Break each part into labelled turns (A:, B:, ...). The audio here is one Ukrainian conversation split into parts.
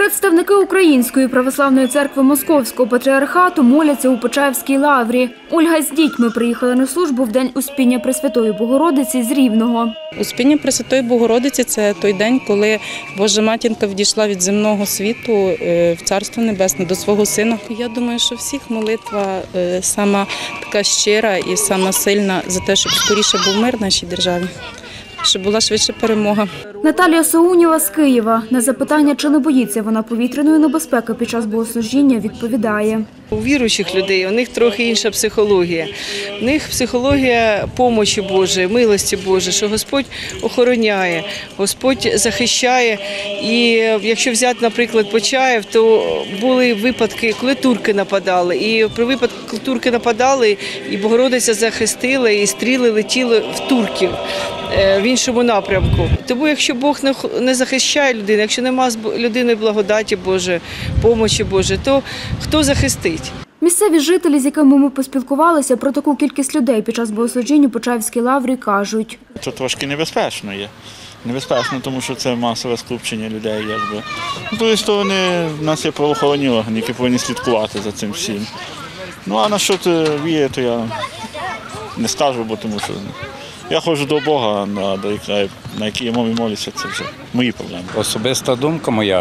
A: Представники Української православної церкви Московського патріархату моляться у Почаївській лаврі. Ольга з дітьми приїхала на службу в день Успіння Пресвятої Богородиці з Рівного.
B: Успіння Пресвятої Богородиці – це той день, коли Божа Матінка відійшла від земного світу в Царство Небесне до свого Сина. Я думаю, що всіх молитва сама така щира і сама сильна за те, щоб скоріше був мир в нашій державі, щоб була швидше перемога.
A: Наталія Соунєва з Києва. На запитання, чи не боїться вона повітряної небезпеки під час богослужіння, відповідає.
C: У віруючих людей у них трохи інша психологія. У них психологія помочі Божої, милості Божої, що Господь охороняє, Господь захищає. І якщо взяти, наприклад, Почаїв, то були випадки, коли турки нападали. І при випадку, коли турки нападали, і Богородиця захистила, і стріли летіли в турків в іншому напрямку. Тому якщо Бог не захищає людину, якщо немає з людини благодаті Божої, помочі Божої, то хто захистить?
A: Місцеві жителі, з якими ми поспілкувалися, про таку кількість людей під час богослужіння у Почаївській лаврі кажуть.
D: Це трошки небезпечно є. Небезпечно, тому що це масове скупчення людей. З тої сторони, в нас є правоохоронні органи, які повинні слідкувати за цим всім. Ну а на що віє, то я не скажу, бо тому що я ходжу до Бога, на якій я мові молюся, це вже мої проблеми.
E: Особиста думка моя,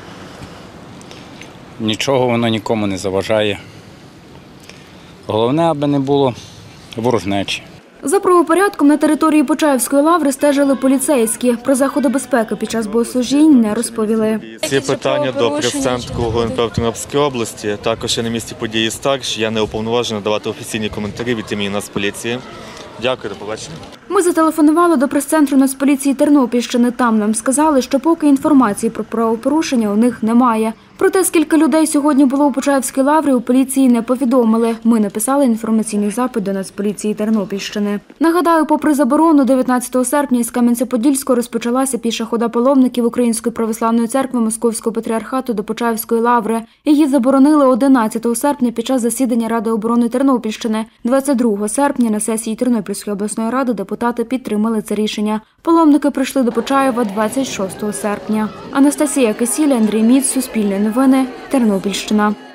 E: нічого воно нікому не заважає. Головне, аби не було ворожнечі.
A: За правопорядком на території Почаївської лаври стежили поліцейські. Про заходи безпеки під час богослужінь не розповіли.
F: Ці питання до прес-центру ГУНП в Тернопільській області. Також я на місці події старш. Я не уповноважений давати офіційні коментарі від імені Нацполіції. Дякую, до побачення.
A: Ми зателефонували до прес-центру Нацполіції Тернопільщини. Там нам сказали, що поки інформації про правопорушення у них немає. Про те, скільки людей сьогодні було у Почаївській лаврі, у поліції не повідомили. Ми написали інформаційний запит до Нацполіції Тернопільщини. Нагадаю, попри заборону, 19 серпня із Кам'янця-Подільського розпочалася піша хода паломників Української православної церкви Московського патріархату до Почаївської лаври. Її заборонили 11 серпня під час засідання Ради оборони Тернопільщини. 22 серпня на сесії Тернопільської обласної ради депутати підтримали це рішення. Паломники прийшли до Почаєва 26 серпня. Анастасія Кисіля, Андрій Міц, Суспільне новини, Тернопільщина.